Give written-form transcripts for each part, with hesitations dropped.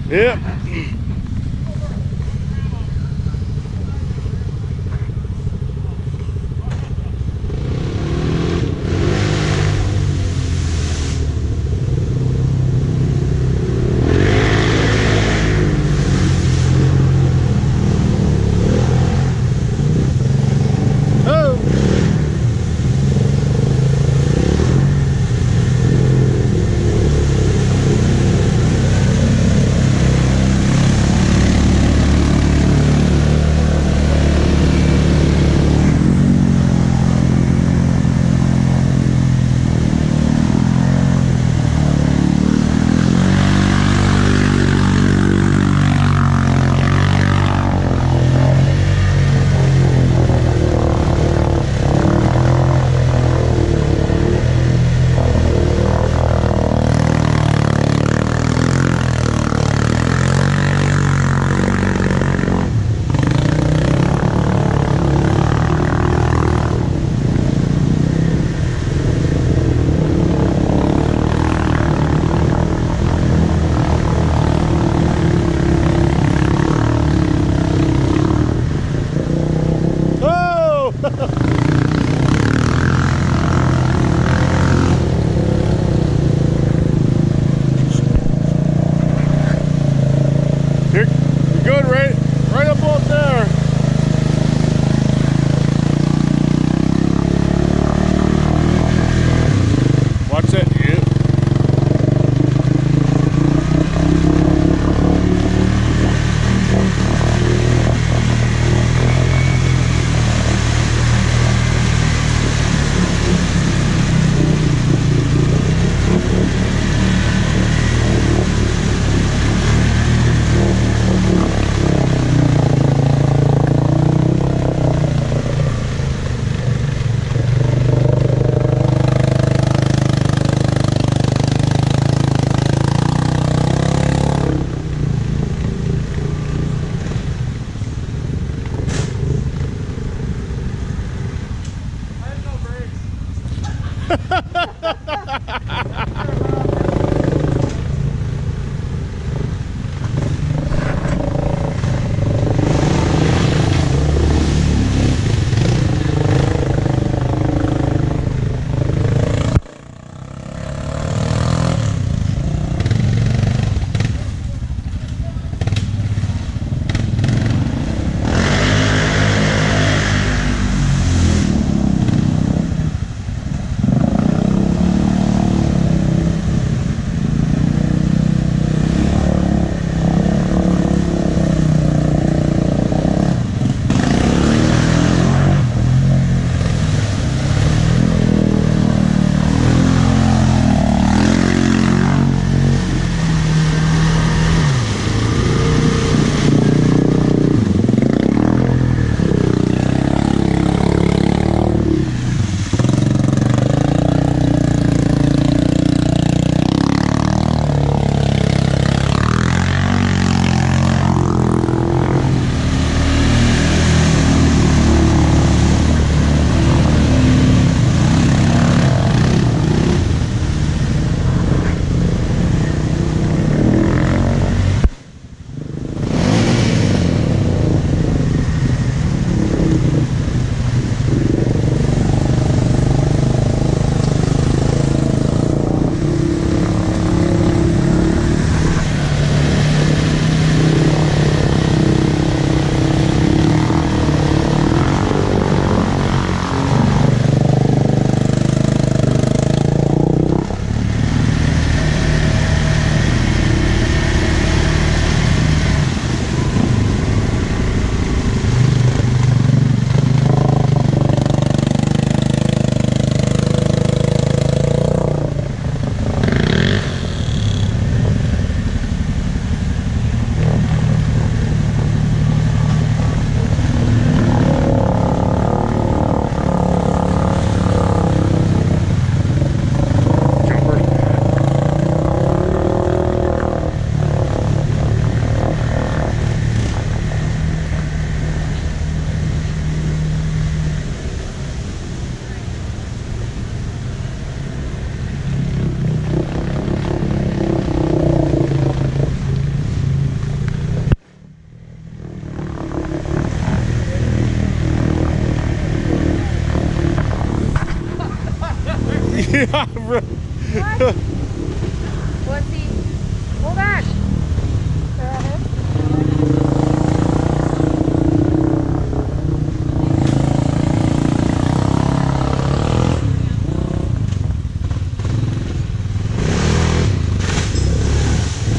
Yep. You're good, right up up there. Watch that, yeah.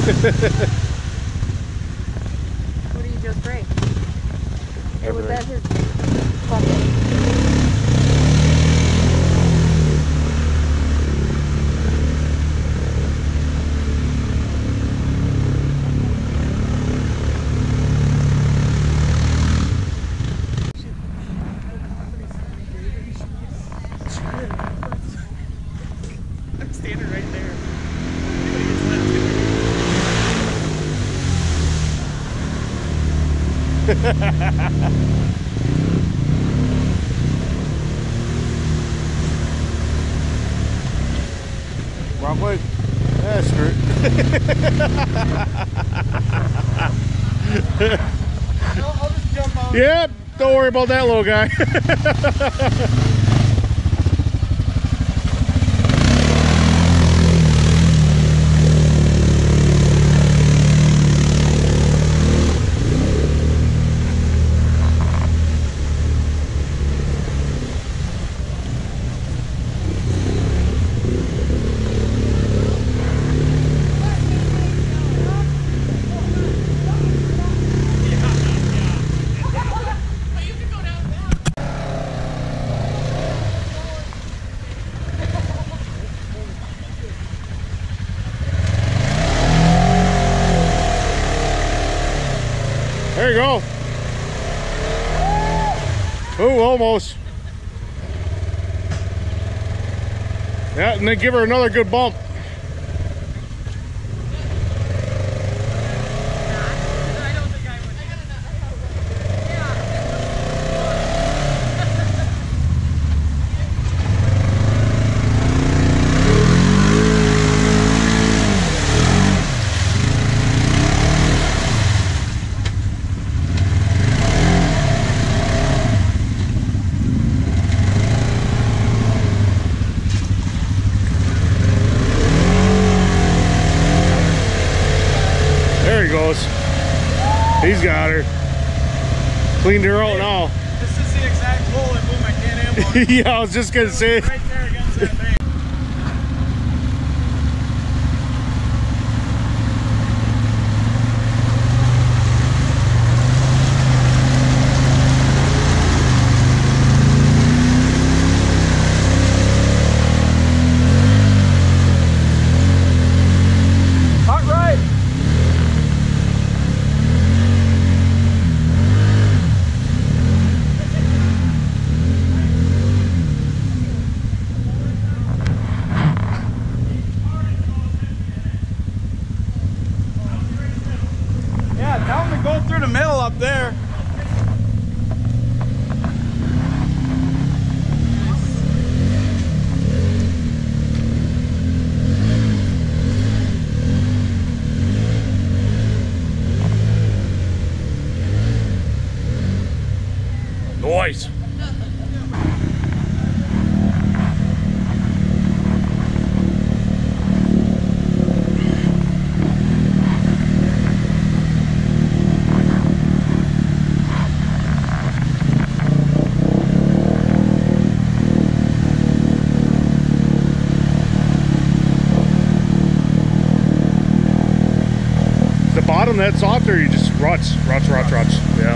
What do you just break? Or was that Everything. his bucket? I'm standing right there. Wrong way. Yeah, screw it. I'll just jump out. Yep, don't worry about that little guy. There you go. Ooh, almost. Yeah, and then give her another good bump. There he goes. He's got her. Cleaned her out now. This is the exact hole that blew my Can-Am on. Yeah, I was just gonna say. Right there against that bank. Hot right. Yeah, tell him to go through the middle up there. Nice. Is the bottom that soft, or you just ruts? Yeah.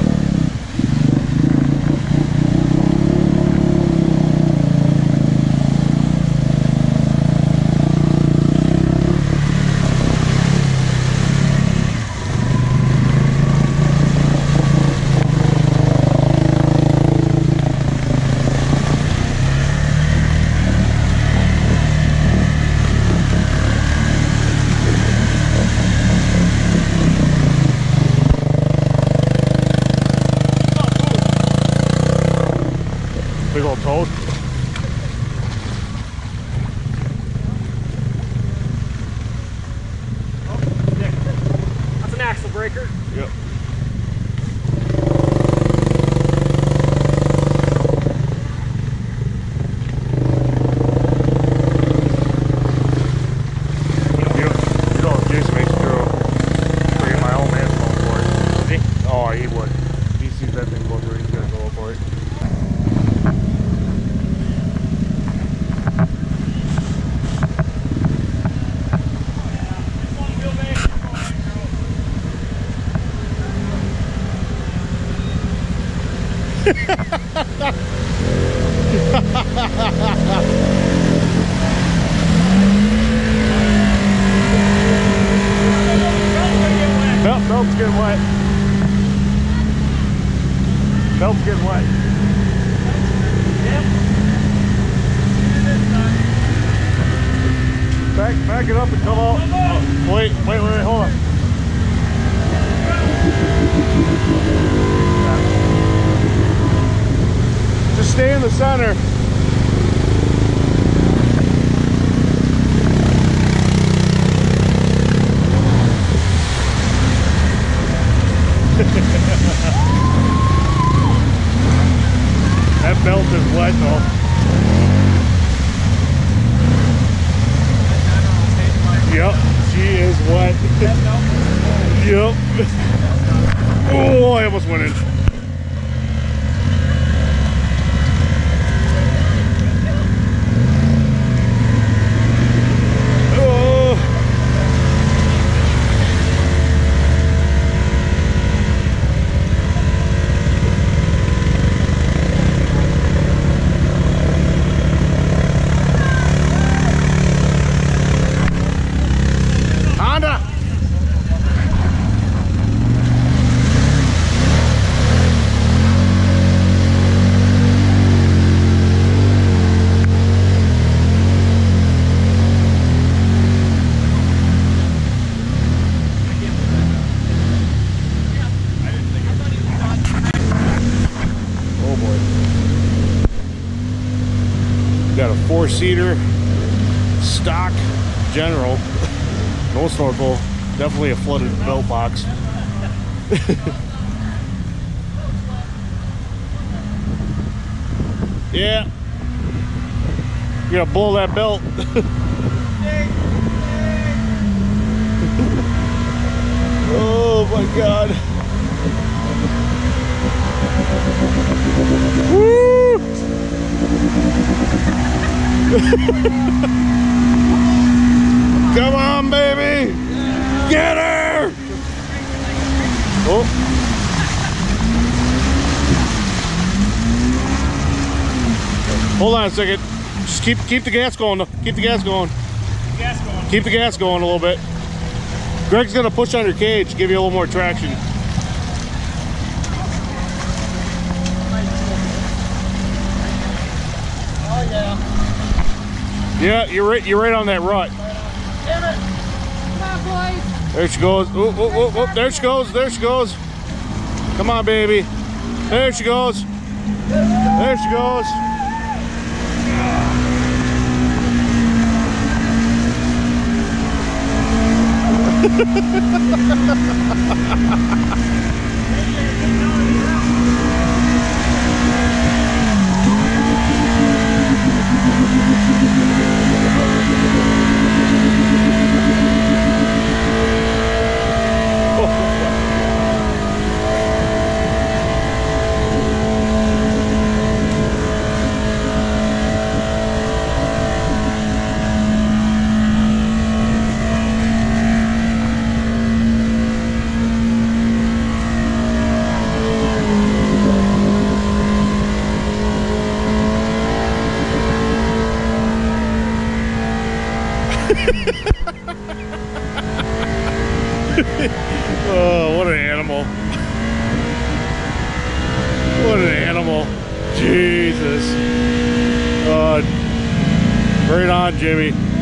Big old toad. That's an axle breaker. Yep. You know, Jason makes me go bring my own man's phone for it. Is he? Oh, he would. He sees that thing go through, he's gonna go for it. Belt's getting wet. Belt's getting wet. Back it up and come out. Oh, wait, hold on. Just stay in the center. That belt is wet though. Yep, she is wet. Yep. Oh, I almost went in. Oh. Honda. Got a 4-seater, stock, general, no snorkel, definitely a flooded belt box. Yeah, you gotta blow that belt. Oh my God. Woo! Come on, baby! Get her! Oh. Hold on a second. Just keep the gas going. Keep the gas going. Keep the gas going a little bit. Greg's gonna push on your cage, give you a little more traction. Yeah, you're right on that rut. Damn it! Come on, boys! There she goes. Oh, oh, oh, oh, there she goes. There she goes. Come on, baby. There she goes. There she goes. Oh, what an animal. What an animal. Jesus. Right on, Jimmy.